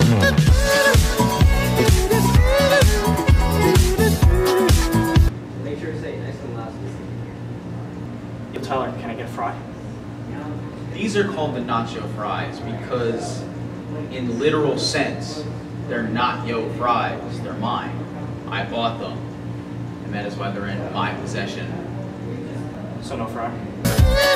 Make sure to say nice and loud. Yo, Tyler, can I get a fry? These are called the nacho fries because, in literal sense, they're not yo fries, they're mine. I bought them, and that is why they're in my possession. So no fry?